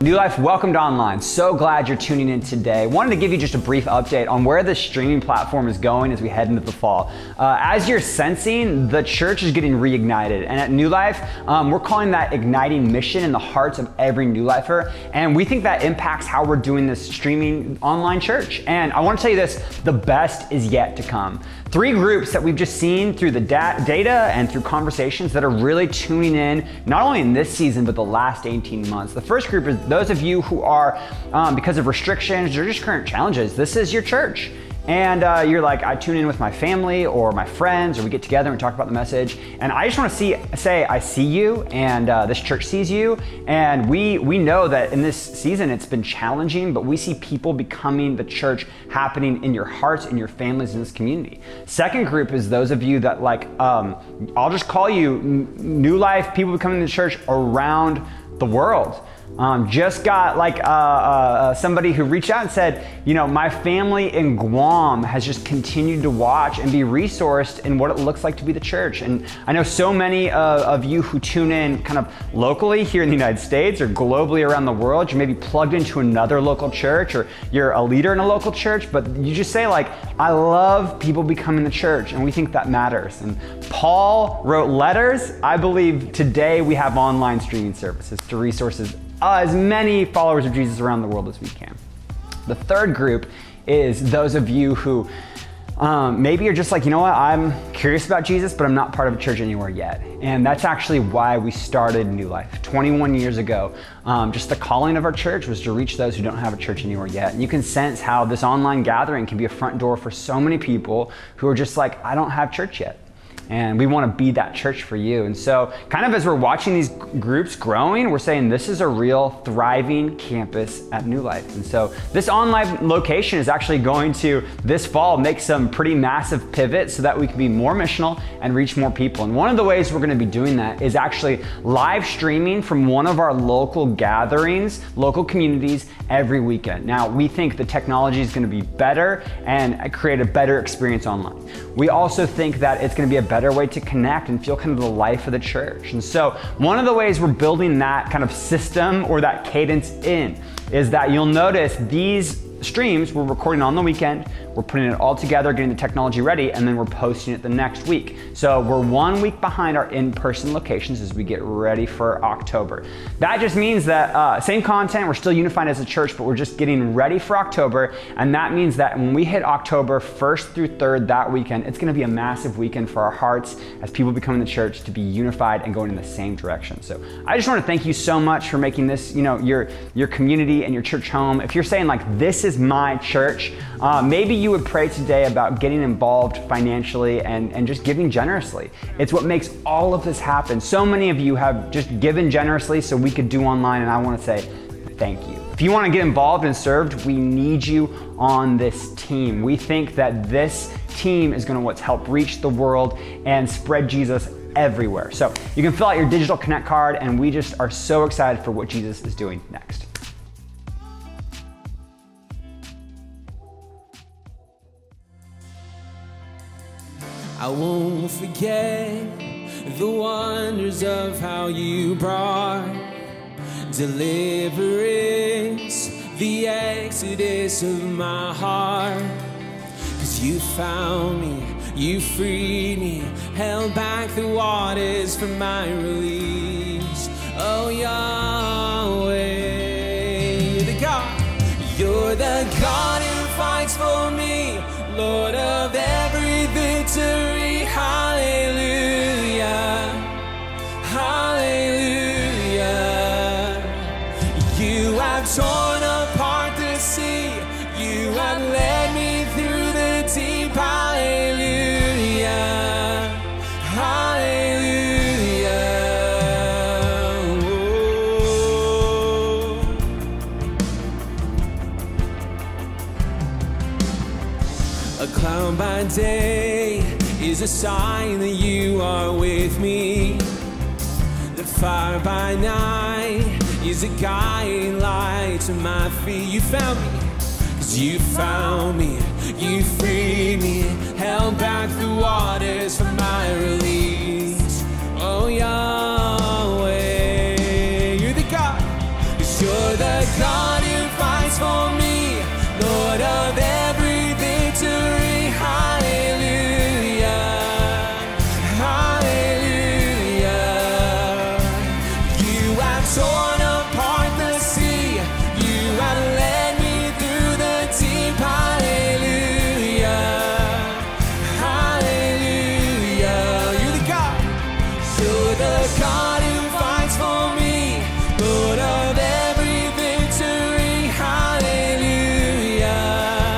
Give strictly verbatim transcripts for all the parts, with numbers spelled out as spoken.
New Life, welcome to Online. So glad you're tuning in today. Wanted to give you just a brief update on where the streaming platform is going as we head into the fall. Uh, as you're sensing, the church is getting reignited. And at New Life, um, we're calling that igniting mission in the hearts of every New Lifer. And we think that impacts how we're doing this streaming online church. And I want to tell you this, the best is yet to come. Three groups that we've just seen through the da- data and through conversations that are really tuning in, not only in this season, but the last eighteen months. The first group is those of you who are, um, because of restrictions or just current challenges, this is your church. And uh, you're like, I tune in with my family or my friends, or we get together and we talk about the message. And I just want to see, say, I see you, and uh, this church sees you. And we we know that in this season it's been challenging, but we see people becoming the church happening in your hearts, in your families, in this community. Second group is those of you that like, um, I'll just call you New Life, people becoming the church around the world. Um, just got like uh, uh, somebody who reached out and said, you know, my family in Guam has just continued to watch and be resourced in what it looks like to be the church. And I know so many uh, of you who tune in kind of locally here in the United States or globally around the world, you may be plugged into another local church or you're a leader in a local church, but you just say like, I love people becoming the church, and we think that matters. And Paul wrote letters. I believe today we have online streaming services to resources Uh, as many followers of Jesus around the world as we can. The third group is those of you who um, maybe you're just like, you know what, I'm curious about Jesus, but I'm not part of a church anywhere yet. And that's actually why we started New Life twenty-one years ago. Um, just the calling of our church was to reach those who don't have a church anywhere yet. And you can sense how this online gathering can be a front door for so many people who are just like, I don't have church yet. And we want to be that church for you. And so kind of as we're watching these groups growing, we're saying this is a real thriving campus at New Life. And so this online location is actually going to, this fall, make some pretty massive pivots so that we can be more missional and reach more people. And one of the ways we're going to be doing that is actually live streaming from one of our local gatherings, local communities every weekend. Now, we think the technology is going to be better and create a better experience online. We also think that it's going to be a better better way to connect and feel kind of the life of the church. And so one of the ways we're building that kind of system or that cadence in is that you'll notice these streams we're recording on the weekend, we're putting it all together, getting the technology ready, and then we're posting it the next week. So we're one week behind our in-person locations as we get ready for October. That just means that uh, same content, we're still unified as a church, but we're just getting ready for October. And that means that when we hit October first through third that weekend, it's gonna be a massive weekend for our hearts as people becoming the church to be unified and going in the same direction. So I just wanna thank you so much for making this, you know, your, your community and your church home. If you're saying like, this is my church, uh, maybe you would pray today about getting involved financially and, and just giving generously. It's what makes all of this happen. So many of you have just given generously so we could do online, and I want to say thank you. If you want to get involved and served, we need you on this team. We think that this team is going to what's help reach the world and spread Jesus everywhere. So you can fill out your digital connect card, and we just are so excited for what Jesus is doing next. I won't forget the wonders of how you brought deliverance, the exodus of my heart. 'Cause you found me, you freed me, held back the waters for my release. Oh, Yahweh, you're the God, you're the God who fights for me, Lord of every victory. Hallelujah, hallelujah. You have torn apart the sea, you have led me through the deep. Hallelujah, hallelujah. Oh. A cloud by day is a sign that you are with me. The fire by night is a guiding light to my feet. You found me, 'cause you found me, you freed me, held back the waters for my release. Oh, Yahweh, you're the God, 'cause you're the God who fights for me, Lord of every victory. Hallelujah, hallelujah. You have torn apart the sea, you have led me through the deep. Hallelujah, hallelujah. You're the God, you're the God who fights for me, Lord of every victory. Hallelujah,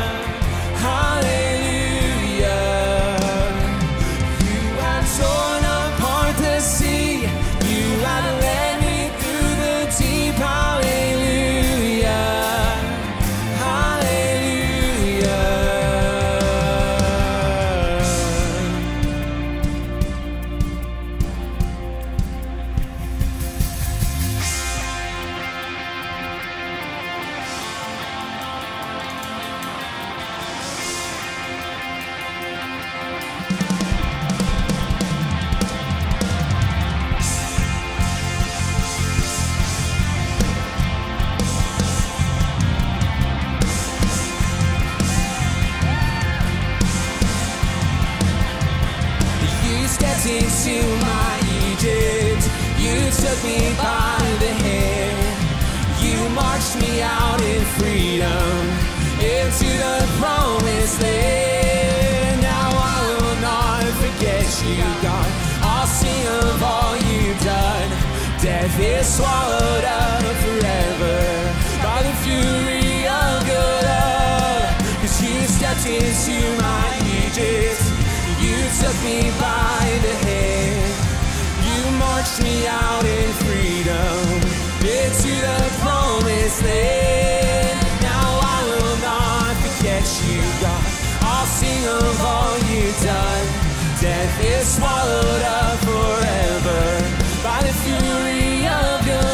hallelujah. You have torn apart the sea, you have led me through the deep. Hallelujah, hallelujah. You stepped into my Egypt, you took me by the hand, you marched me out in freedom into the promised land. Now I will not forget you, God, I'll sing of all you've done. Death is swallowed up forever by the fury of your love. 'Cause you stepped into my Egypt, you took me by the hand, you marched me out in freedom into the promised land. Now I will not forget you, God, I'll sing of all you've done. Death is swallowed up forever by the fury of your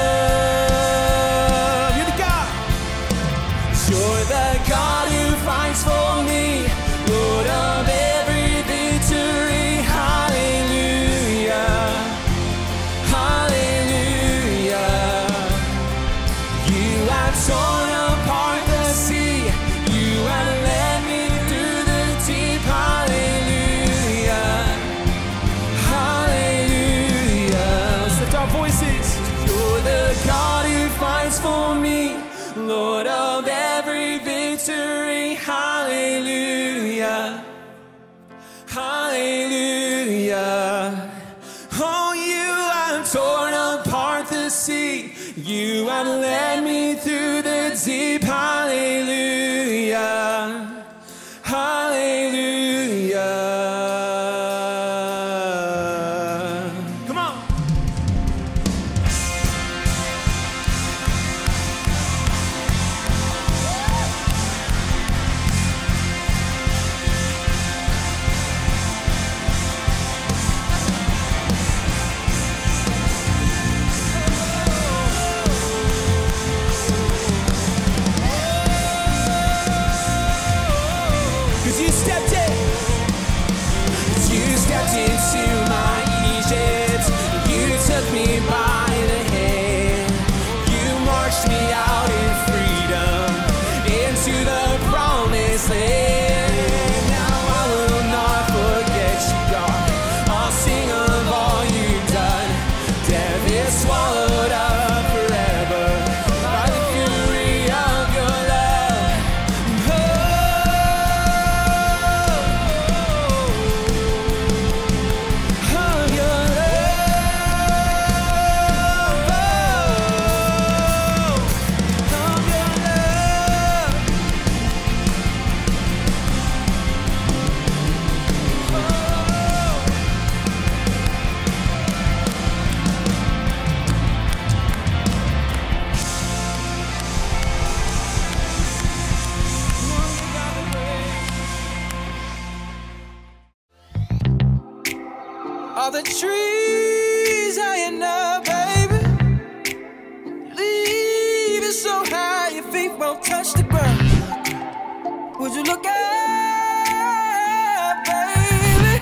love. You're the God, you're the God who fights for me, Lord of every victory. Hallelujah, hallelujah. You have torn apart the sea, you have led me through the deep. Hallelujah, hallelujah. Let's lift our voices. You're the God who fights for me, Lord of every victory. Hallelujah, hallelujah. Oh, you have torn apart the sea, you have led me through the deep. Hallelujah, hallelujah. Come on. All the trees hanging up, baby. Leaves so high your feet won't touch the ground. Would you look up, baby?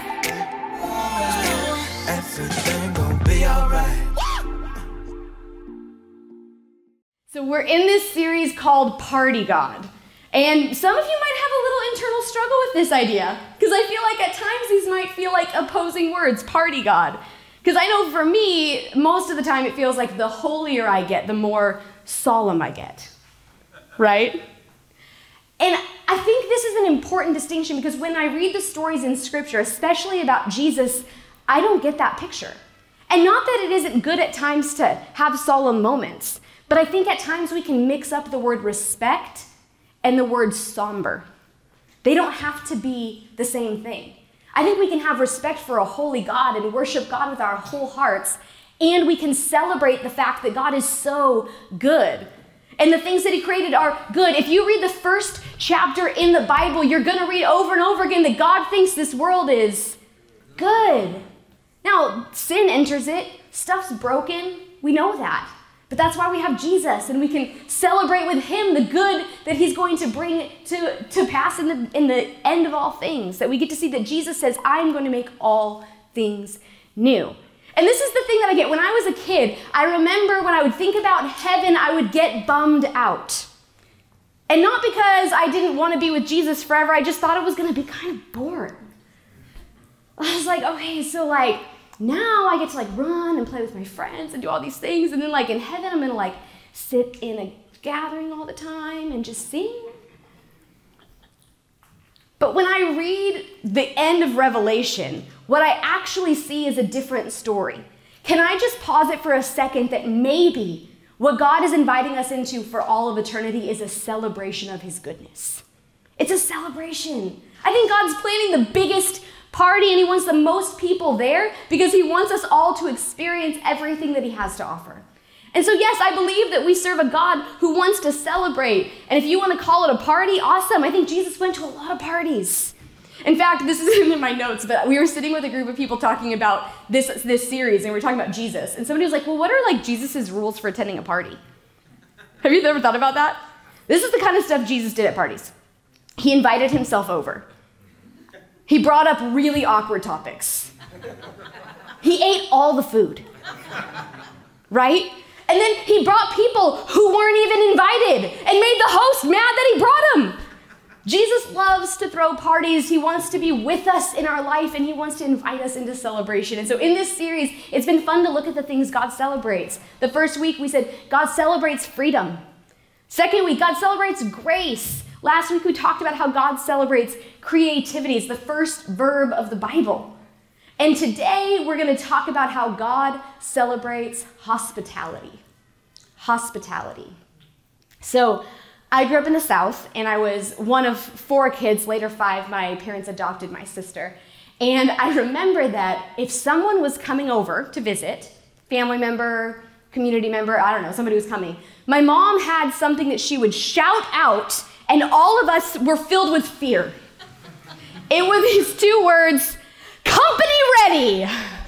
Everything gon' be alright. So we're in this series called Party God. And some of you might have a little internal struggle with this idea, because I feel like at times these might feel like opposing words, party God. Because I know for me, most of the time it feels like the holier I get, the more solemn I get, right? And I think this is an important distinction, because when I read the stories in Scripture, especially about Jesus, I don't get that picture. And not that it isn't good at times to have solemn moments, but I think at times we can mix up the word respect and the word somber. They don't have to be the same thing. I think we can have respect for a holy God and worship God with our whole hearts, and we can celebrate the fact that God is so good. And the things that he created are good. If you read the first chapter in the Bible, you're going to read over and over again that God thinks this world is good. Now, sin enters it. Stuff's broken. We know that. But that's why we have Jesus, and we can celebrate with him the good that he's going to bring to, to pass in the, in the end of all things. That we get to see that Jesus says, I'm going to make all things new. And this is the thing that I get. When I was a kid, I remember when I would think about heaven, I would get bummed out. And not because I didn't want to be with Jesus forever, I just thought it was going to be kind of boring. I was like, okay, so like, now I get to like run and play with my friends and do all these things. And then like in heaven, I'm going to like sit in a gathering all the time and just sing. But when I read the end of Revelation, what I actually see is a different story. Can I just pause it for a second that maybe what God is inviting us into for all of eternity is a celebration of his goodness? It's a celebration. I think God's planning the biggest party, and he wants the most people there because he wants us all to experience everything that he has to offer. And so yes, I believe that we serve a God who wants to celebrate. And if you want to call it a party, awesome. I think Jesus went to a lot of parties. In fact, this isn't in my notes, but we were sitting with a group of people talking about this, this series, and we were talking about Jesus. And somebody was like, well, what are like Jesus's rules for attending a party? Have you ever thought about that? This is the kind of stuff Jesus did at parties. He invited himself over. He brought up really awkward topics. He ate all the food, right? And then he brought people who weren't even invited and made the host mad that he brought them. Jesus loves to throw parties. He wants to be with us in our life, and he wants to invite us into celebration. And so in this series, it's been fun to look at the things God celebrates. The first week we said God celebrates freedom. Second week, God celebrates grace. Last week we talked about how God celebrates creativity. It's the first verb of the Bible. And today we're going to talk about how God celebrates hospitality. Hospitality. So I grew up in the South, and I was one of four kids, later five. My parents adopted my sister. And I remember that if someone was coming over to visit, family member, community member, I don't know, somebody was coming, my mom had something that she would shout out, and all of us were filled with fear. It was these two words, company ready.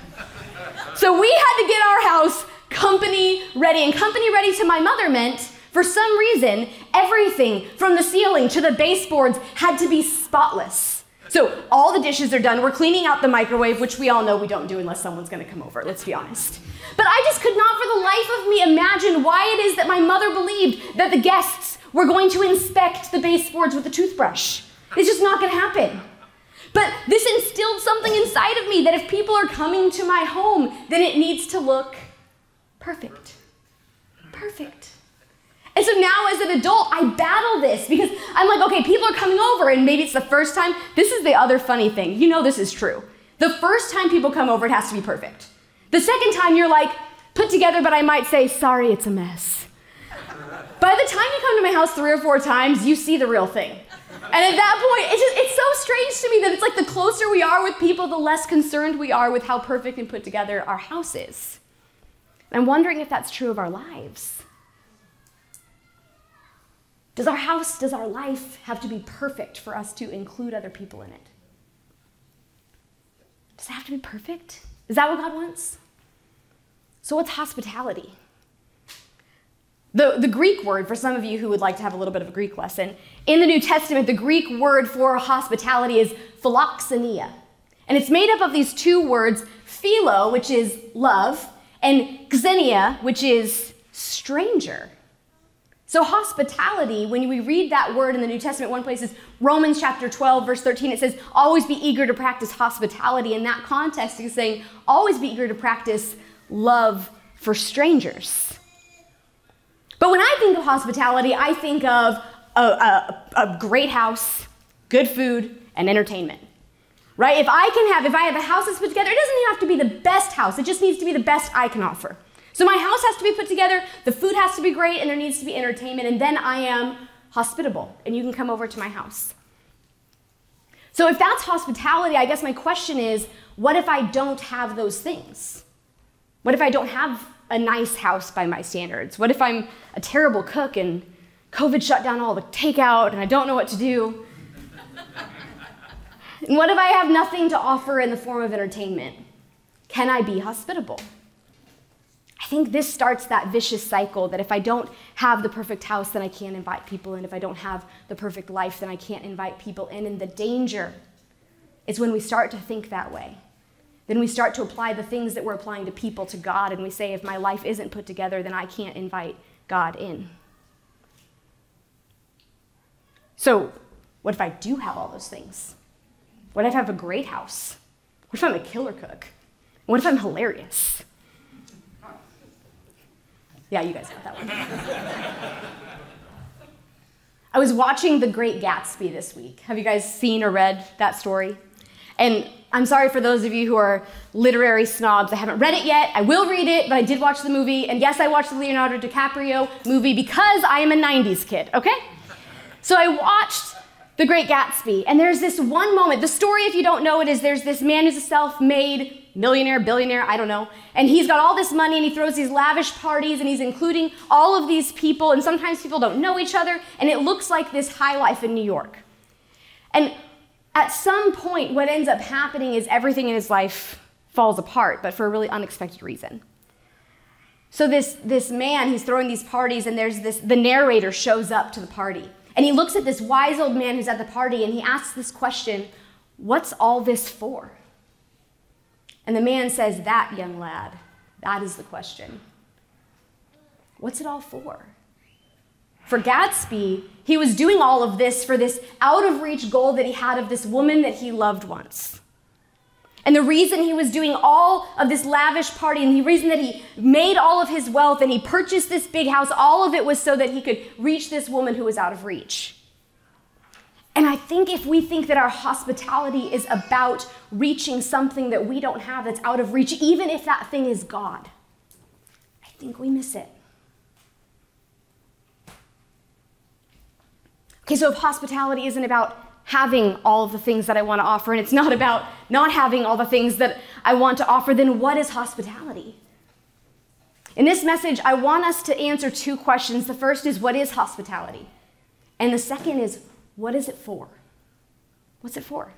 So we had to get our house company ready. And company ready to my mother meant, for some reason, everything from the ceiling to the baseboards had to be spotless. So all the dishes are done. We're cleaning out the microwave, which we all know we don't do unless someone's going to come over, let's be honest. But I just could not for the life of me imagine why it is that my mother believed that the guests were going to inspect the baseboards with a toothbrush. It's just not going to happen. But this instilled something inside of me that if people are coming to my home, then it needs to look perfect. Perfect. And so now as an adult, I battle this because I'm like, okay, people are coming over, and maybe it's the first time. This is the other funny thing. You know this is true. The first time people come over, it has to be perfect. The second time, you're like, put together, but I might say, sorry, it's a mess. By the time you come to my house three or four times, you see the real thing. And at that point, it's, just, it's so strange to me that it's like the closer we are with people, the less concerned we are with how perfect and put together our house is. And I'm wondering if that's true of our lives. Does our house, does our life have to be perfect for us to include other people in it? Does it have to be perfect? Is that what God wants? So what's hospitality? The, the Greek word, for some of you who would like to have a little bit of a Greek lesson, in the New Testament, the Greek word for hospitality is philoxenia. And it's made up of these two words, philo, which is love, and xenia, which is stranger. So hospitality, when we read that word in the New Testament, one place is Romans chapter twelve, verse thirteen. It says, always be eager to practice hospitality. In that context, he's saying, always be eager to practice love for strangers. But when I think of hospitality, I think of a, a, a great house, good food, and entertainment. Right? If I can have, if I have a house that's put together, it doesn't have to be the best house. It just needs to be the best I can offer. So my house has to be put together, the food has to be great, and there needs to be entertainment, and then I am hospitable, and you can come over to my house. So if that's hospitality, I guess my question is, what if I don't have those things? What if I don't have a nice house by my standards? What if I'm a terrible cook and COVID shut down all the takeout and I don't know what to do? And what if I have nothing to offer in the form of entertainment? Can I be hospitable? I think this starts that vicious cycle that if I don't have the perfect house, then I can't invite people in. If I don't have the perfect life, then I can't invite people in. And the danger is when we start to think that way. Then we start to apply the things that we're applying to people to God, and we say, if my life isn't put together, then I can't invite God in. So what if I do have all those things? What if I have a great house? What if I'm a killer cook? What if I'm hilarious? Yeah, you guys got that one. I was watching The Great Gatsby this week. Have you guys seen or read that story? And I'm sorry for those of you who are literary snobs. I haven't read it yet. I will read it, but I did watch the movie. And yes, I watched the Leonardo DiCaprio movie because I am a nineties kid, okay? So I watched The Great Gatsby, and there's this one moment. The story, if you don't know it, is there's this man who's a self-made millionaire, billionaire, I don't know, and he's got all this money, and he throws these lavish parties, and he's including all of these people, and sometimes people don't know each other, and it looks like this high life in New York. And at some point, what ends up happening is everything in his life falls apart, but for a really unexpected reason. So this, this man, he's throwing these parties, and there's this, the narrator shows up to the party. And he looks at this wise old man who's at the party, and he asks this question, what's all this for? And the man says, that, young lad, that is the question. What's it all for? For Gatsby, he was doing all of this for this out-of-reach goal that he had of this woman that he loved once. And the reason he was doing all of this lavish party, and the reason that he made all of his wealth and he purchased this big house, all of it was so that he could reach this woman who was out of reach. And I think if we think that our hospitality is about reaching something that we don't have that's out of reach, even if that thing is God, I think we miss it. Okay, so if hospitality isn't about having all of the things that I want to offer, and it's not about not having all the things that I want to offer, then what is hospitality? In this message, I want us to answer two questions. The first is, what is hospitality? And the second is, what is it for? What's it for?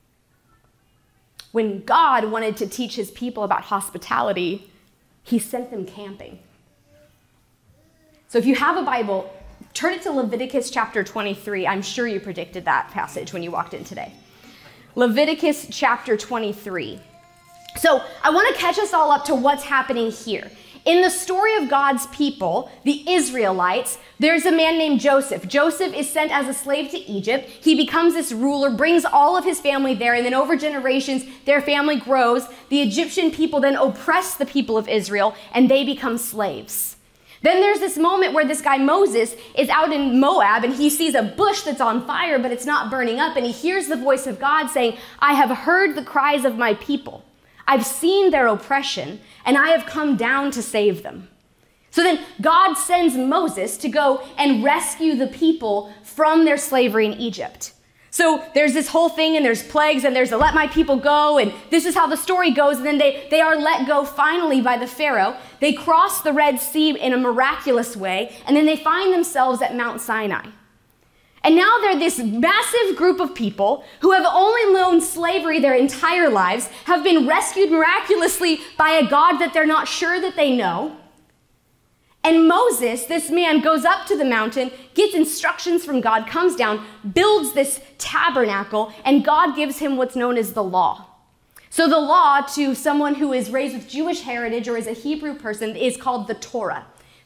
When God wanted to teach his people about hospitality, he sent them camping. So if you have a Bible, turn it to Leviticus chapter twenty-three. I'm sure you predicted that passage when you walked in today. Leviticus chapter twenty-three. So I want to catch us all up to what's happening here. In the story of God's people, the Israelites, there's a man named Joseph. Joseph is sent as a slave to Egypt. He becomes this ruler, brings all of his family there, and then over generations, their family grows. The Egyptian people then oppress the people of Israel, and they become slaves. Then there's this moment where this guy Moses is out in Moab, and he sees a bush that's on fire, but it's not burning up, and he hears the voice of God saying, I have heard the cries of my people. I've seen their oppression, and I have come down to save them. So then God sends Moses to go and rescue the people from their slavery in Egypt. So there's this whole thing, and there's plagues, and there's a let my people go, and this is how the story goes, and then they, they are let go finally by the Pharaoh. They cross the Red Sea in a miraculous way, and then they find themselves at Mount Sinai. And now they're this massive group of people who have only known slavery their entire lives, have been rescued miraculously by a God that they're not sure that they know. And Moses, this man, goes up to the mountain, gets instructions from God, comes down, builds this tabernacle, and God gives him what's known as the law. So the law, to someone who is raised with Jewish heritage or is a Hebrew person, is called the Torah.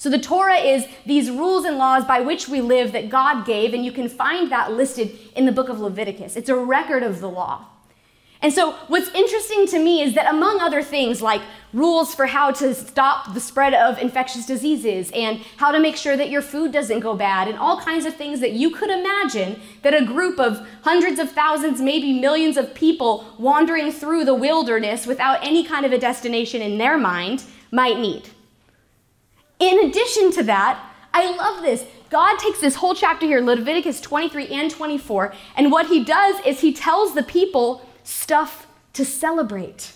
So the Torah is these rules and laws by which we live that God gave, and you can find that listed in the book of Leviticus. It's a record of the law. And so what's interesting to me is that among other things like rules for how to stop the spread of infectious diseases and how to make sure that your food doesn't go bad and all kinds of things that you could imagine that a group of hundreds of thousands, maybe millions of people wandering through the wilderness without any kind of a destination in their mind might need. In addition to that, I love this. God takes this whole chapter here, Leviticus twenty-three and twenty-four, and what he does is he tells the people stuff to celebrate.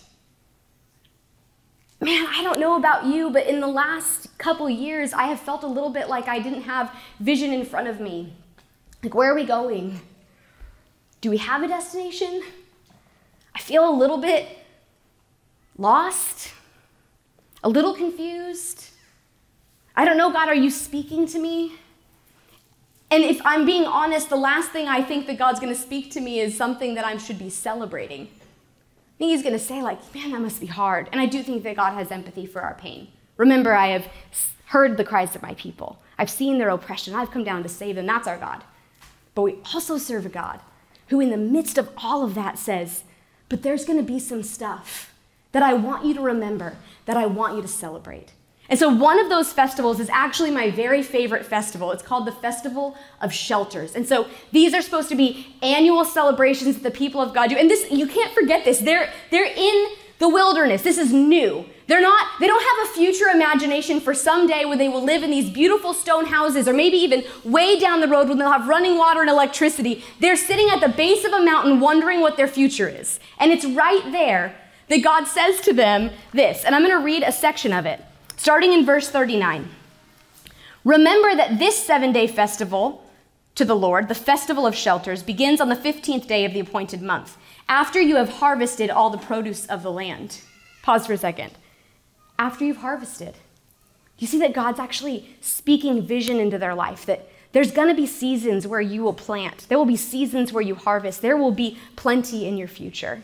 Man, I don't know about you, but in the last couple years, I have felt a little bit like I didn't have vision in front of me. Like, where are we going? Do we have a destination? I feel a little bit lost, a little confused. I don't know, God, are you speaking to me? And if I'm being honest, the last thing I think that God's going to speak to me is something that I should be celebrating. I think he's going to say, like, man, that must be hard. And I do think that God has empathy for our pain. Remember, I have heard the cries of my people. I've seen their oppression. I've come down to save them. That's our God. But we also serve a God who in the midst of all of that says, but there's going to be some stuff that I want you to remember, that I want you to celebrate. And so one of those festivals is actually my very favorite festival. It's called the Festival of Shelters. And so these are supposed to be annual celebrations that the people of God do. And this, you can't forget this. They're, they're in the wilderness. This is new. They're not, they don't have a future imagination for someday when they will live in these beautiful stone houses, or maybe even way down the road when they'll have running water and electricity. They're sitting at the base of a mountain wondering what their future is. And it's right there that God says to them this, and I'm going to read a section of it. Starting in verse thirty-nine, remember that this seven-day festival to the Lord, the Festival of Shelters, begins on the fifteenth day of the appointed month, after you have harvested all the produce of the land. Pause for a second. After you've harvested. You see that God's actually speaking vision into their life, that there's going to be seasons where you will plant. There will be seasons where you harvest. There will be plenty in your future.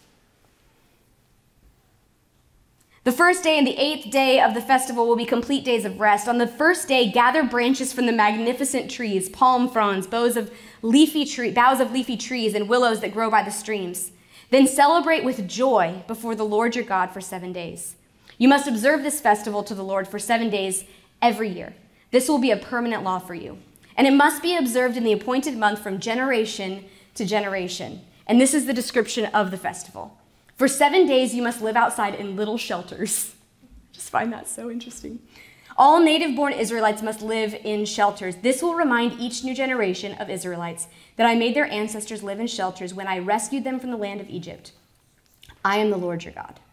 The first day and the eighth day of the festival will be complete days of rest. On the first day, gather branches from the magnificent trees, palm fronds, boughs of leafy tree, boughs of leafy trees, and willows that grow by the streams. Then celebrate with joy before the Lord your God for seven days. You must observe this festival to the Lord for seven days every year. This will be a permanent law for you. And it must be observed in the appointed month from generation to generation. And this is the description of the festival. For seven days, you must live outside in little shelters. I just find that so interesting. All native-born Israelites must live in shelters. This will remind each new generation of Israelites that I made their ancestors live in shelters when I rescued them from the land of Egypt. I am the Lord your God.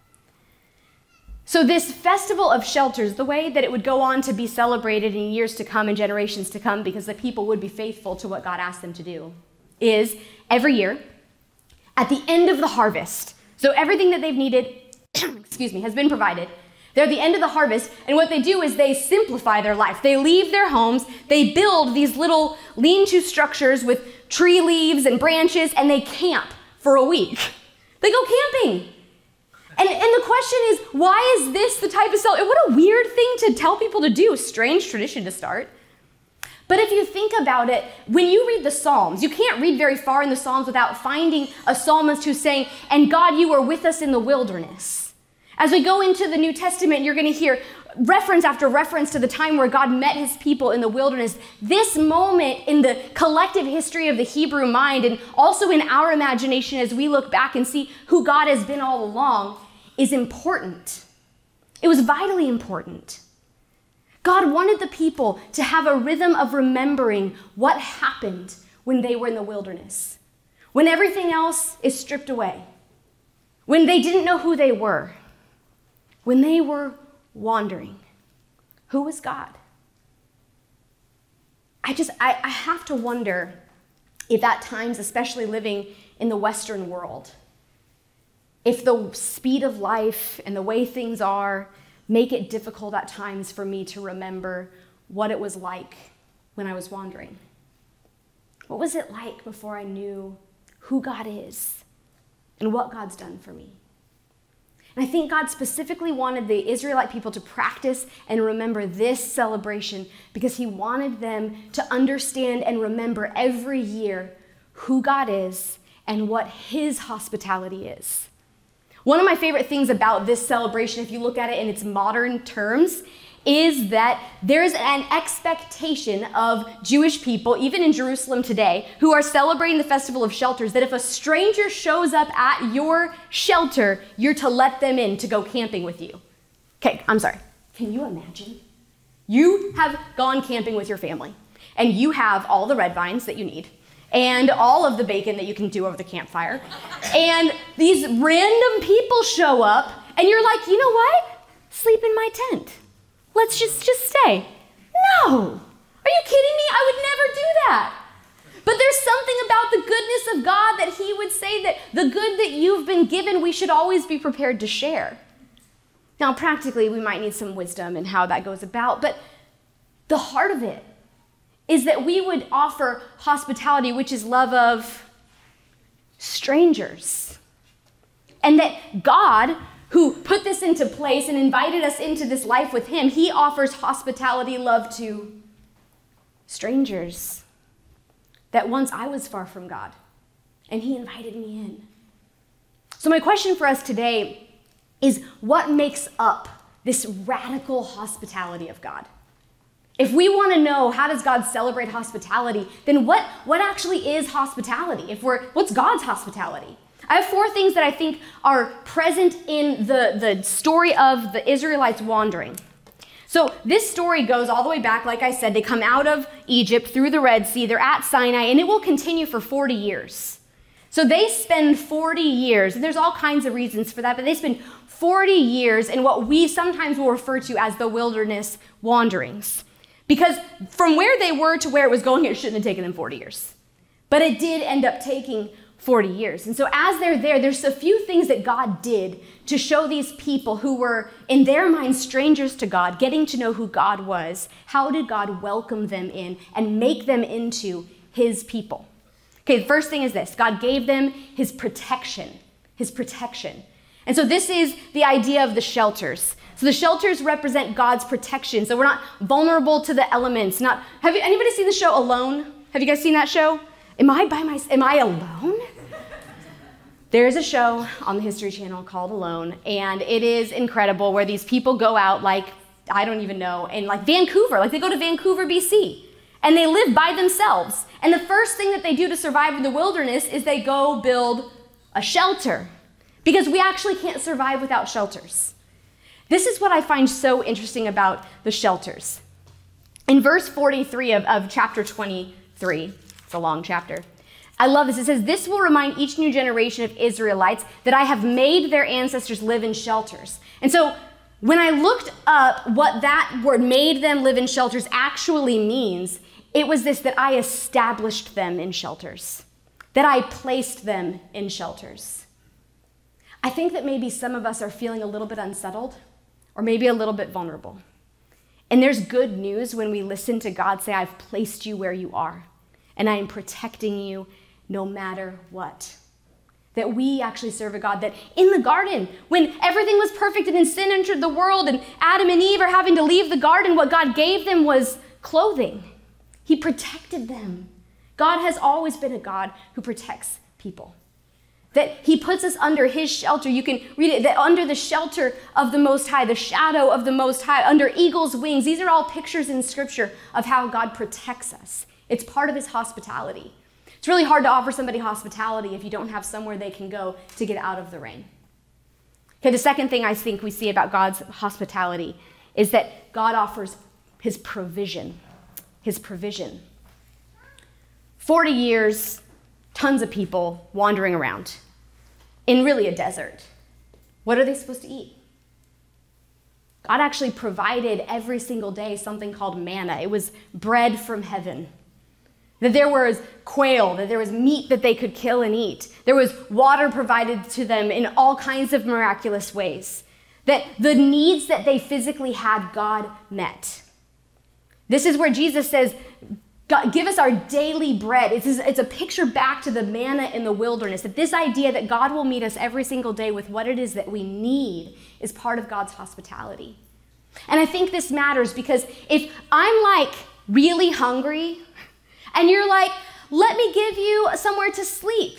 So this festival of shelters, the way that it would go on to be celebrated in years to come and generations to come, because the people would be faithful to what God asked them to do, is every year, at the end of the harvest, so everything that they've needed, excuse me, has been provided. They're at the end of the harvest, and what they do is they simplify their life. They leave their homes, they build these little lean-to structures with tree leaves and branches, and they camp for a week. They go camping. And, and the question is, why is this the type of celebration? What a weird thing to tell people to do. Strange tradition to start. But if you think about it, when you read the Psalms, you can't read very far in the Psalms without finding a psalmist who's saying, and God, you were with us in the wilderness. As we go into the New Testament, you're going to hear reference after reference to the time where God met his people in the wilderness. This moment in the collective history of the Hebrew mind, and also in our imagination as we look back and see who God has been all along, is important. It was vitally important. God wanted the people to have a rhythm of remembering what happened when they were in the wilderness, when everything else is stripped away, when they didn't know who they were, when they were wandering. Who was God? I just, I, I have to wonder if at times, especially living in the Western world, if the speed of life and the way things are make it difficult at times for me to remember what it was like when I was wandering. What was it like before I knew who God is and what God's done for me? And I think God specifically wanted the Israelite people to practice and remember this celebration because he wanted them to understand and remember every year who God is and what his hospitality is. One of my favorite things about this celebration, if you look at it in its modern terms, is that there's an expectation of Jewish people, even in Jerusalem today, who are celebrating the Festival of Shelters, that if a stranger shows up at your shelter, you're to let them in to go camping with you. Okay, I'm sorry. Can you imagine? You have gone camping with your family, and you have all the red vines that you need, and all of the bacon that you can do over the campfire, and these random people show up, and you're like, you know what? Sleep in my tent. Let's just, just stay. No. Are you kidding me? I would never do that. But there's something about the goodness of God that he would say that the good that you've been given, we should always be prepared to share. Now, practically, we might need some wisdom in how that goes about, but the heart of it is that we would offer hospitality, which is love of strangers. And that God, who put this into place and invited us into this life with him, he offers hospitality, love to strangers. That once I was far from God, and he invited me in. So my question for us today is, what makes up this radical hospitality of God? If we want to know how does God celebrate hospitality, then what, what actually is hospitality? If we're, what's God's hospitality? I have four things that I think are present in the, the story of the Israelites wandering. So this story goes all the way back, like I said, they come out of Egypt through the Red Sea, they're at Sinai, and it will continue for forty years. So they spend forty years, and there's all kinds of reasons for that, but they spend forty years in what we sometimes will refer to as the wilderness wanderings. Because from where they were to where it was going, it shouldn't have taken them forty years. But it did end up taking forty years. And so as they're there, there's a few things that God did to show these people who were, in their minds, strangers to God, getting to know who God was. How did God welcome them in and make them into his people? Okay, the first thing is this. God gave them his protection, his protection. And so this is the idea of the shelters. So the shelters represent God's protection. So we're not vulnerable to the elements. Not, have you, anybody seen the show Alone? Have you guys seen that show? Am I by my, am I alone? There's a show on the History Channel called Alone, and it is incredible where these people go out like, I don't even know, in like Vancouver, like they go to Vancouver, B C, and they live by themselves. And the first thing that they do to survive in the wilderness is they go build a shelter, because we actually can't survive without shelters. This is what I find so interesting about the shelters. In verse forty-three of, of chapter twenty-three, it's a long chapter, I love this. It says, "This will remind each new generation of Israelites that I have made their ancestors live in shelters." And so when I looked up what that word, made them live in shelters, actually means, it was this, that I established them in shelters, that I placed them in shelters. I think that maybe some of us are feeling a little bit unsettled or maybe a little bit vulnerable. And there's good news when we listen to God say, I've placed you where you are, and I am protecting you no matter what. That we actually serve a God that in the garden, when everything was perfect and then sin entered the world and Adam and Eve are having to leave the garden, what God gave them was clothing. He protected them. God has always been a God who protects people. That he puts us under his shelter. You can read it, that under the shelter of the Most High, the shadow of the Most High, under eagle's wings. These are all pictures in Scripture of how God protects us. It's part of his hospitality. It's really hard to offer somebody hospitality if you don't have somewhere they can go to get out of the rain. Okay, the second thing I think we see about God's hospitality is that God offers his provision. His provision. forty years, tons of people wandering around in really a desert. What are they supposed to eat? God actually provided every single day something called manna. It was bread from heaven. That there was quail, that there was meat that they could kill and eat. There was water provided to them in all kinds of miraculous ways. That the needs that they physically had, God met. This is where Jesus says, God, give us our daily bread. It's, it's a picture back to the manna in the wilderness, that this idea that God will meet us every single day with what it is that we need is part of God's hospitality. And I think this matters because if I'm like really hungry and you're like, let me give you somewhere to sleep.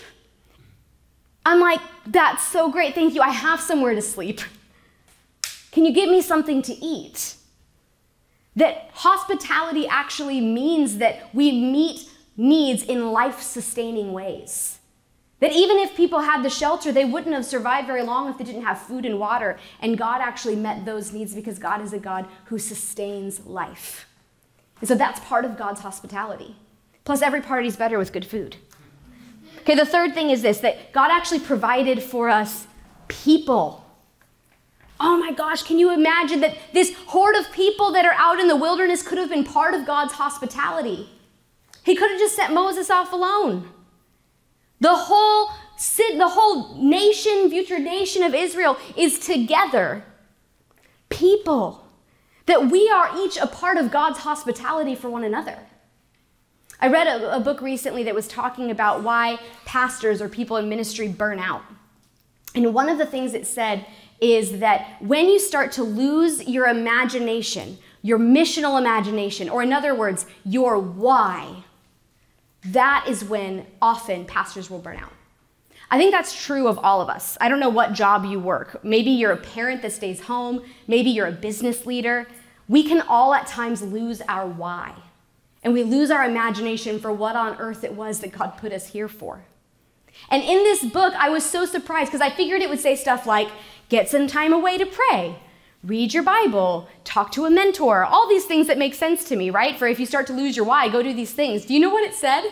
I'm like, that's so great, thank you, I have somewhere to sleep. Can you give me something to eat? That hospitality actually means that we meet needs in life-sustaining ways. That even if people had the shelter, they wouldn't have survived very long if they didn't have food and water. And God actually met those needs because God is a God who sustains life. And so that's part of God's hospitality. Plus, every party's better with good food. Okay, the third thing is this, that God actually provided for us people. Oh my gosh, can you imagine that this horde of people that are out in the wilderness could have been part of God's hospitality? He could have just sent Moses off alone. The whole, the whole nation, future nation of Israel is together. People. That we are each a part of God's hospitality for one another. I read a, a book recently that was talking about why pastors or people in ministry burn out. And one of the things it said is that when you start to lose your imagination, your missional imagination, or in other words, your why, that is when often pastors will burn out. I think that's true of all of us. I don't know what job you work. Maybe you're a parent that stays home. Maybe you're a business leader. We can all at times lose our why. And we lose our imagination for what on earth it was that God put us here for. And in this book, I was so surprised because I figured it would say stuff like, get some time away to pray, read your Bible, talk to a mentor, all these things that make sense to me, right? For if you start to lose your why, go do these things. Do you know what it said?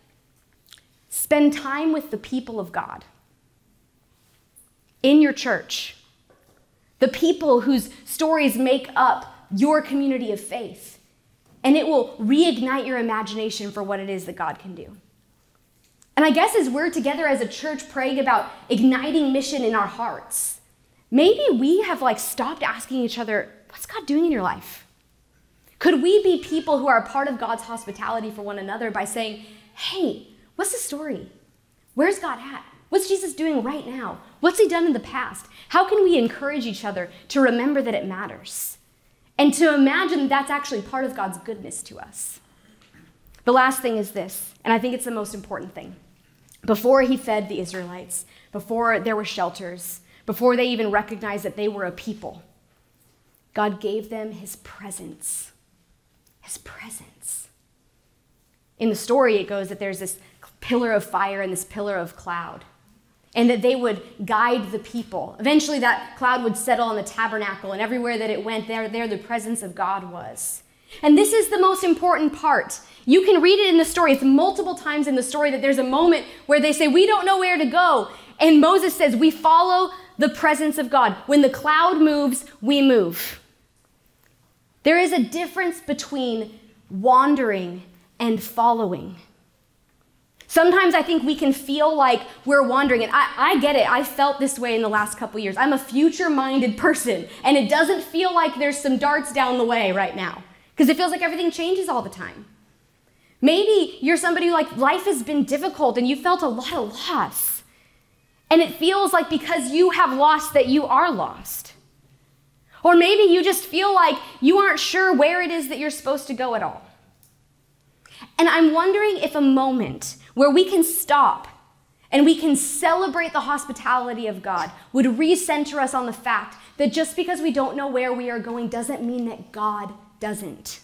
Spend time with the people of God in your church, the people whose stories make up your community of faith, and it will reignite your imagination for what it is that God can do. And I guess as we're together as a church praying about igniting mission in our hearts, maybe we have like stopped asking each other, what's God doing in your life? Could we be people who are a part of God's hospitality for one another by saying, hey, what's the story? Where's God at? What's Jesus doing right now? What's he done in the past? How can we encourage each other to remember that it matters? And to imagine that's actually part of God's goodness to us. The last thing is this, and I think it's the most important thing. Before he fed the Israelites, before there were shelters, before they even recognized that they were a people, God gave them his presence. His presence. In the story, it goes that there's this pillar of fire and this pillar of cloud, and that they would guide the people. Eventually, that cloud would settle on the tabernacle, and everywhere that it went, there, there the presence of God was. And this is the most important part. You can read it in the story. It's multiple times in the story that there's a moment where they say, we don't know where to go. And Moses says, we follow the presence of God. When the cloud moves, we move. There is a difference between wandering and following. Sometimes I think we can feel like we're wandering, and I, I get it. I felt this way in the last couple years. I'm a future-minded person, and it doesn't feel like there's some darts down the way right now, because it feels like everything changes all the time. Maybe you're somebody who, like, life has been difficult, and you felt a lot of loss, and it feels like because you have lost that you are lost. Or maybe you just feel like you aren't sure where it is that you're supposed to go at all. And I'm wondering if a moment where we can stop and we can celebrate the hospitality of God would recenter us on the fact that just because we don't know where we are going doesn't mean that God doesn't.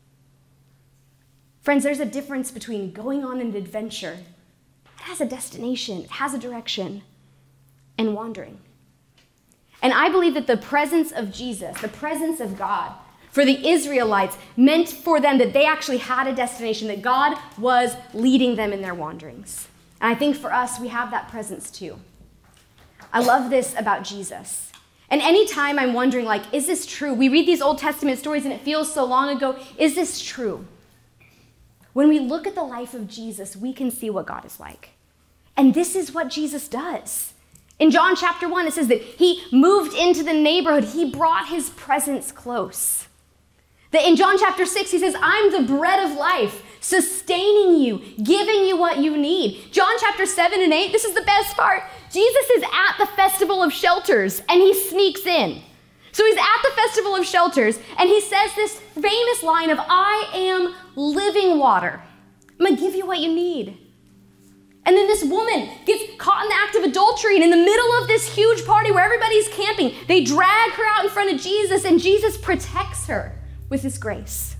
Friends, there's a difference between going on an adventure, it has a destination, it has a direction, and wandering. And I believe that the presence of Jesus, the presence of God, for the Israelites, meant for them that they actually had a destination, that God was leading them in their wanderings. And I think for us, we have that presence too. I love this about Jesus. And anytime I'm wondering, like, is this true? We read these Old Testament stories and it feels so long ago. Is this true? When we look at the life of Jesus, we can see what God is like. And this is what Jesus does. In John chapter one, it says that he moved into the neighborhood. He brought his presence close. That in John chapter six, he says, I'm the bread of life. sustaining you, giving you what you need. John chapter seven and eight, this is the best part. Jesus is at the Festival of Shelters and he sneaks in. So he's at the Festival of Shelters and he says this famous line of, I am living water. I'm gonna give you what you need. And then this woman gets caught in the act of adultery, and in the middle of this huge party where everybody's camping, they drag her out in front of Jesus, and Jesus protects her with his grace.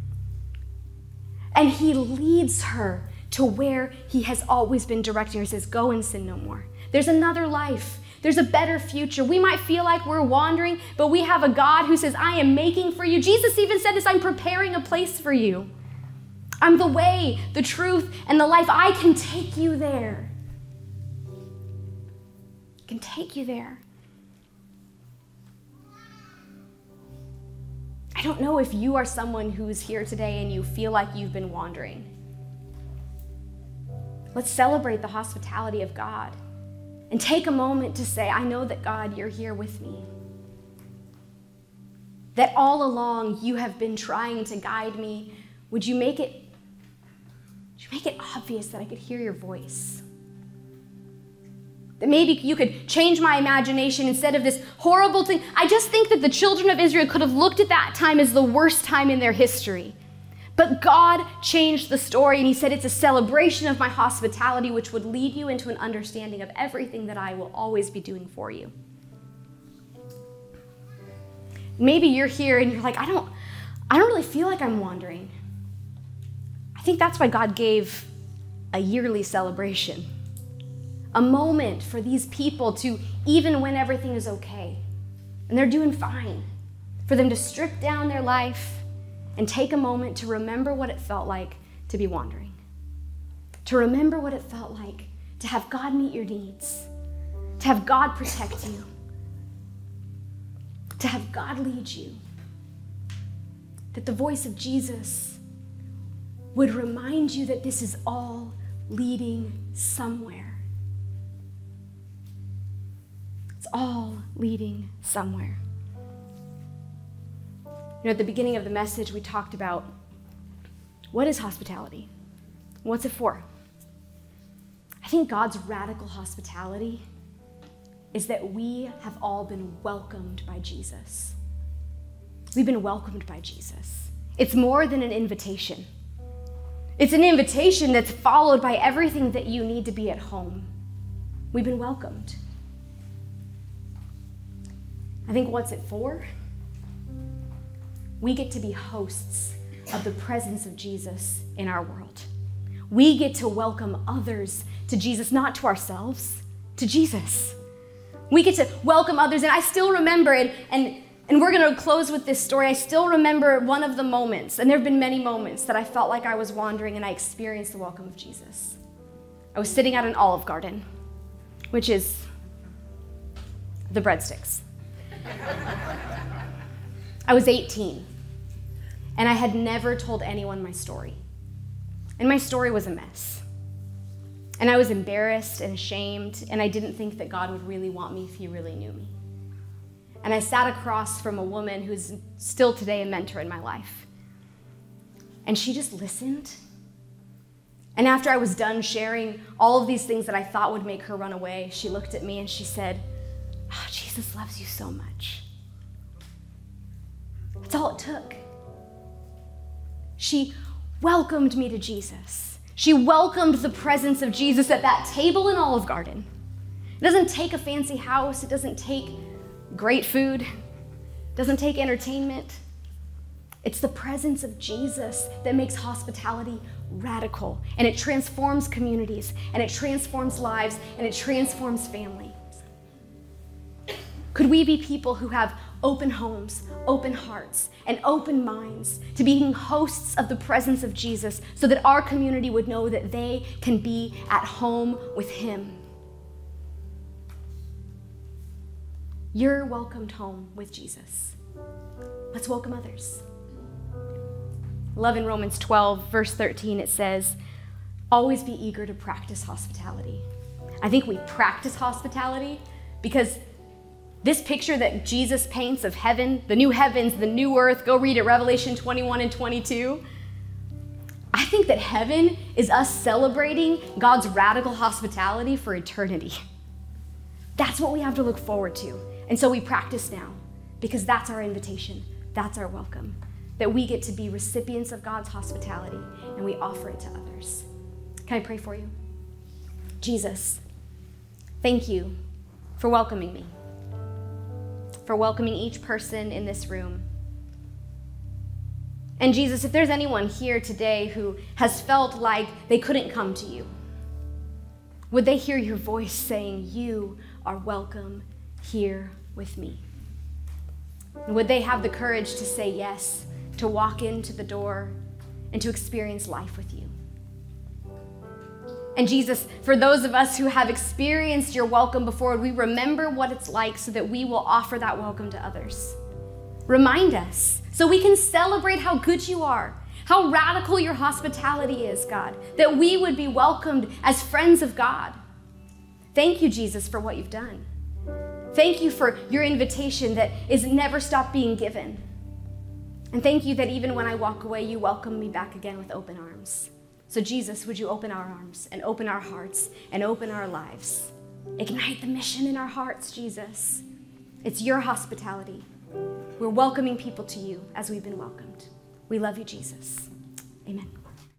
And he leads her to where he has always been directing her. He says, go and sin no more. There's another life. There's a better future. We might feel like we're wandering, but we have a God who says, I am making for you. Jesus even said this, I'm preparing a place for you. I'm the way, the truth, and the life. I can take you there. I can take you there. I don't know if you are someone who's here today and you feel like you've been wandering. Let's celebrate the hospitality of God and take a moment to say, I know that God, you're here with me. That all along you have been trying to guide me. Would you make it Make it obvious that I could hear your voice. That maybe you could change my imagination instead of this horrible thing. I just think that the children of Israel could have looked at that time as the worst time in their history. But God changed the story and he said it's a celebration of my hospitality which would lead you into an understanding of everything that I will always be doing for you. Maybe you're here and you're like, I don't, I don't really feel like I'm wandering. I think that's why God gave a yearly celebration, a moment for these people to, even when everything is okay, and they're doing fine, for them to strip down their life and take a moment to remember what it felt like to be wandering, to remember what it felt like to have God meet your needs, to have God protect you, to have God lead you, that the voice of Jesus would remind you that this is all leading somewhere. It's all leading somewhere. You know, at the beginning of the message, we talked about what is hospitality? What's it for? I think God's radical hospitality is that we have all been welcomed by Jesus. We've been welcomed by Jesus. It's more than an invitation. It's an invitation that's followed by everything that you need to be at home. We've been welcomed. I think what's it for? We get to be hosts of the presence of Jesus in our world. We get to welcome others to Jesus, not to ourselves, to Jesus. We get to welcome others, and I still remember, and, and And we're going to close with this story. I still remember one of the moments, and there have been many moments that I felt like I was wandering and I experienced the welcome of Jesus. I was sitting at an Olive Garden, which is the breadsticks. I was eighteen, and I had never told anyone my story. And my story was a mess. And I was embarrassed and ashamed, and I didn't think that God would really want me if he really knew me. And I sat across from a woman who's still today a mentor in my life. And she just listened. And after I was done sharing all of these things that I thought would make her run away, she looked at me and she said, oh, Jesus loves you so much. That's all it took. She welcomed me to Jesus. She welcomed the presence of Jesus at that table in Olive Garden. It doesn't take a fancy house. It doesn't take great food. It doesn't take entertainment. It's the presence of Jesus that makes hospitality radical, and it transforms communities, and it transforms lives, and it transforms families. Could we be people who have open homes, open hearts, and open minds to being hosts of the presence of Jesus so that our community would know that they can be at home with him? You're welcomed home with Jesus. Let's welcome others. I love in Romans twelve, verse thirteen, it says, always be eager to practice hospitality. I think we practice hospitality because this picture that Jesus paints of heaven, the new heavens, the new earth, go read it, Revelation twenty-one and twenty-two. I think that heaven is us celebrating God's radical hospitality for eternity. That's what we have to look forward to. And so we practice now, because that's our invitation. That's our welcome. That we get to be recipients of God's hospitality and we offer it to others. Can I pray for you? Jesus, thank you for welcoming me, for welcoming each person in this room. And Jesus, if there's anyone here today who has felt like they couldn't come to you, would they hear your voice saying, you are welcome here with me? And would they have the courage to say yes, to walk into the door and to experience life with you? And Jesus, for those of us who have experienced your welcome before, we remember what it's like so that we will offer that welcome to others. Remind us so we can celebrate how good you are, how radical your hospitality is, God, that we would be welcomed as friends of God. Thank you, Jesus, for what you've done. Thank you for your invitation that is never stopped being given. And thank you that even when I walk away, you welcome me back again with open arms. So Jesus, would you open our arms and open our hearts and open our lives? Ignite the mission in our hearts, Jesus. It's your hospitality. We're welcoming people to you as we've been welcomed. We love you, Jesus. Amen.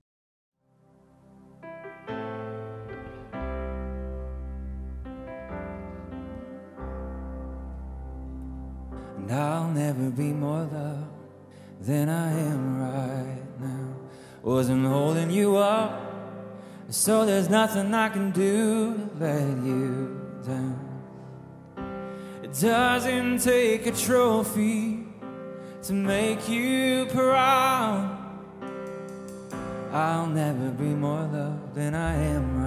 And I'll never be more loved than I am right now. Wasn't holding you up, so there's nothing I can do to let you down. It doesn't take a trophy to make you proud. I'll never be more loved than I am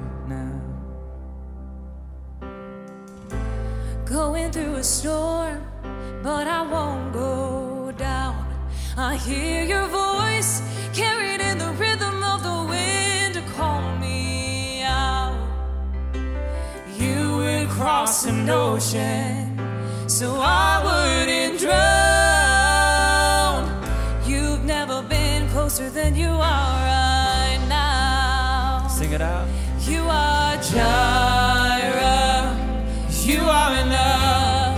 right now. Going through a storm, but I won't go down. I hear your voice carried in the rhythm of the wind to call me out. You would cross an ocean so I wouldn't drown. You've never been closer than you are right now. Sing it out. You are Jireh. You are enough.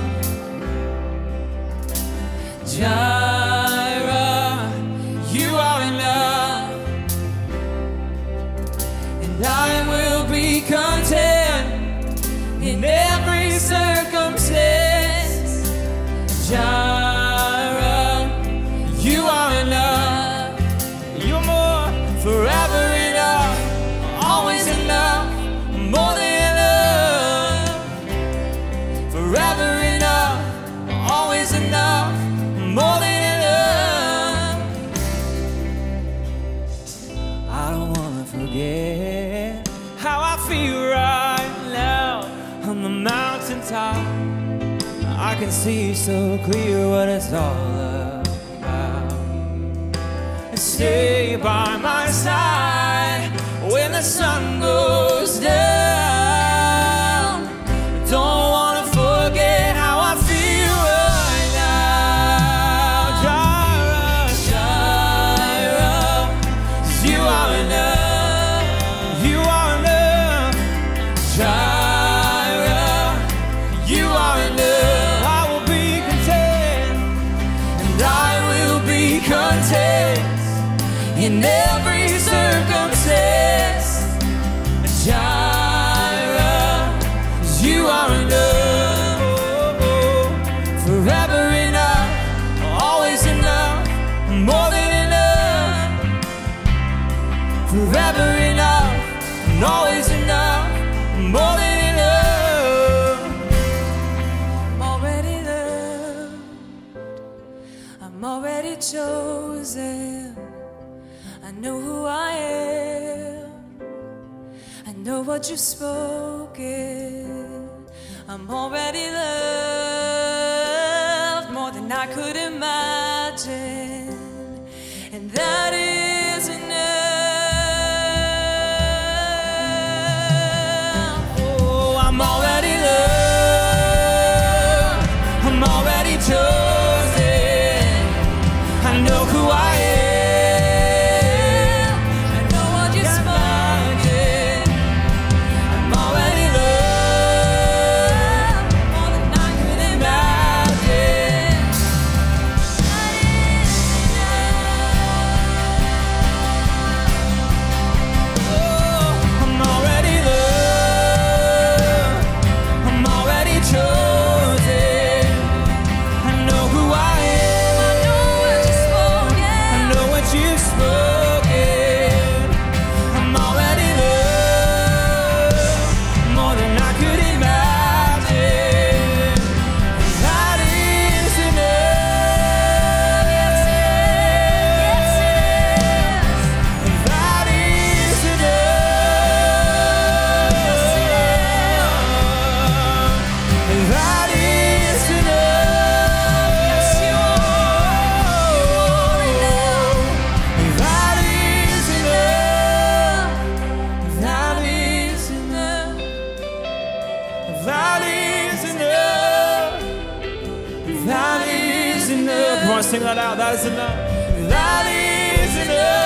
Jireh, you are enough. And I will be content in every circumstance. Jireh, you are enough. You're more, forever enough, always enough, more than enough. Forever enough, always enough, more than enough. I don't wanna forget how I feel right now on the mountaintop. I can see so clear what it's all about. And stay by my side when the sun goes down. Don't wanna forget how I feel right now. Jireh, Jireh, you are enough. You are enough. Jireh, you are enough. I will be content, and I will be content in every circumstance. Jireh, you are enough. Forever enough, always enough, more than enough. Forever enough, and always enough, more than enough. I'm already loved. I'm already chosen. I know who I am. I know what you've spoken. I'm already loved more than I could imagine, and that is enough. Oh, I'm already loved. I'm already chosen. I know who I am. sing that out. That is enough. That is enough.